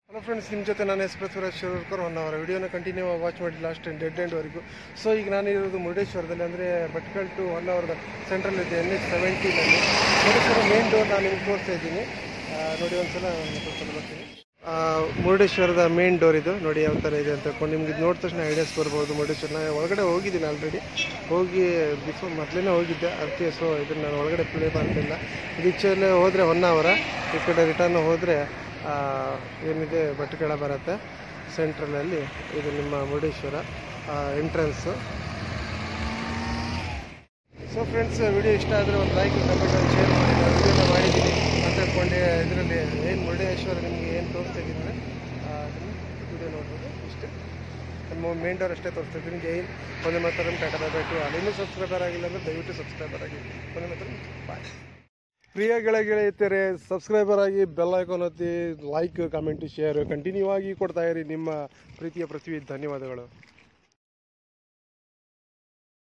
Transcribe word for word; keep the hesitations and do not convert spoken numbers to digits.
Hello friends, ನಿಮ್ಮ ಜೊತೆ ನಾನು ಎಕ್ಸ್ಪ್ರೆಸ್ ಶಿವರ್ಕರ್ ಒನ್ ಅವರ್ ವಿಡಿಯೋನ ಕಂಟಿನ್ಯೂ ವಾಚ್ ಮಾಡಿ ಲಾಸ್ಟ್ ಡೆಡ್ ಎಂಡ್ವರೆಗೂ. ಸೊ ಈಗ ನಾನಿರೋದು ಮುರುಡೇಶ್ವರದಲ್ಲಿ, ಅಂದರೆ Bhatkal to one hour central ಇದೆ ಎನ್ ಎಚ್ ಸೆವೆಂಟೀನಲ್ಲಿ. ಮುರುಡೇಶ್ವರ ಮೇನ್ ಡೋರ್ ನಾನು ನಿಮ್ಗೆ ತೋರಿಸ್ತಾ ಇದ್ದೀನಿ. ನೋಡಿ ಒಂದ್ಸಲ ತೋರಿಸ್ಕೊಂಡು ಬರ್ತೀನಿ. ಮುರುಡೇಶ್ವರದ ಮೇನ್ ಡೋರ್ ಇದು ನೋಡಿ ಯಾವ ಥರ ಇದೆ ಅಂತ ನಿಮ್ಗೆ ಇದು ನೋಡಿದ ತಕ್ಷಣ ಐಡಿಯಾಸ್ ಬರ್ಬೋದು. ಮುರುಡೇಶ್ವರ ನಾನು ಒಳಗಡೆ ಹೋಗಿದ್ದೀನಿ, ಆಲ್ರೆಡಿ ಹೋಗಿ ಬಿಫೋರ್ ಮೊದಲೇ ಹೋಗಿದ್ದೆ ಅದಕ್ಕೆ. ಸೊ ಇದನ್ನು ನಾನು ಒಳಗಡೆ ಪ್ಲೇ ಮಾಡ್ತಿಲ್ಲ. ಇದೀಚೆಲ್ಲೇ ಹೋದರೆ ಒನ್ ಅವರ, ಈ ಕಡೆ ರಿಟರ್ನ್ ಹೋದರೆ ಏನಿದೆ ಭಟ್ಕಳ ಬರುತ್ತೆ ಸೆಂಟ್ರಲಲ್ಲಿ. ಇದು ನಿಮ್ಮ Murudeshwar entrance. So friends, video ಇಷ್ಟ ಆದರೆ ಒಂದು ಲೈಕ್, ಕಮೆಂಟ್, ಶೇರ್ ಮಾಡಿ. ನಾನು ವಿಡಿಯೋನ ಮಾಡಿದ್ದೀನಿ ಅಂತ ಹೇಳ್ಕೊಂಡೆ. ಇದರಲ್ಲಿ ಏನು ಮುರುಡೇಶ್ವರ ನಿಮಗೆ ಏನು ತೋರಿಸ್ತಾ ಇದ್ದೀನಿ ವಿಡಿಯೋ ನೋಡ್ಬೋದು. ಇಷ್ಟೇ ನಮ್ಮ ಮೇನ್ ಡೋರ್ ಅಷ್ಟೇ ತೋರಿಸ್ತಾ ಇದ್ದೀನಿ. ಜೈ ಹಿಂದ್, ಒಂದೇ ಮಾತ್ರ ಟಾಟಾ ಬೈ ಬೈ ಟು. ಅಲ್ಲಿನ್ನೂ ಸಬ್ಸ್ಕ್ರೈಬರ್ ಆಗಿಲ್ಲ ಅಂದರೆ ದಯವಿಟ್ಟು ಸಬ್ಸ್ಕ್ರೈಬರ್ ಆಗಿ. ಒಂದೇ ಮಾತ್ರ ಬಾಯ್. ಪ್ರಿಯ ಗೆಳೆಯರೇ, ಸಬ್ಸ್ಕ್ರೈಬರ್ ಆಗಿ, ಬೆಲ್ ಐಕಾನ್ ಒತ್ತಿ, ಲೈಕ್, ಕಮೆಂಟ್, ಶೇರ್ ಕಂಟಿನ್ಯೂ ಆಗಿ ಕೊಡ್ತಾ ಇರಿ. ನಿಮ್ಮ ಪ್ರೀತಿಯ ಪೃಥ್ವಿ, ಧನ್ಯವಾದಗಳು.